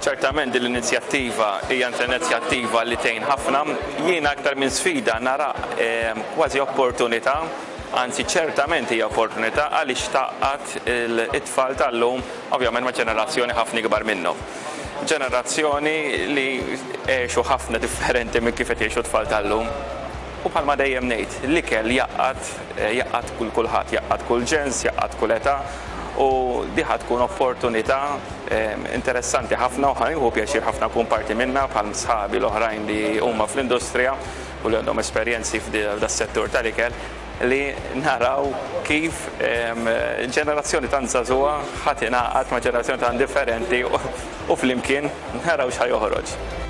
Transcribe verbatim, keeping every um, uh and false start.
ċertament l-inizjattiva hija inizjattiva li tgħin ħafna, jiena aktar minn sfida nara kważi opportunità, anzi ċertament hija opportunità għaliex taqqat it-tfal tal-lum ovvjament ma' ġenerazzjoni ħafna ikbar minnhom. Ġenerazzjoni li għexu ħafna differenti minn kif qed jgħixu t-tfal tal-lum. U bħalma dejjem ngħid, l-ikel jaqqat jaqqat kull kulħadd, jaqqat kull ġens, jaqqat kull età. U diħa tkun opportunità interessanti ħafna u ħajħu pjaċir ħafna kun parti minna bħal sħabi l-oħrajn li huma fl-industrija u li għandhom esperjenzi f'das-settur tal-ikel li naraw kif ġenerazzjoni tan żagħżugħa ħadd ingħaqad ma' ġenerazzjoni tan differenti u flimkien naraw x'ħaj joħroġ.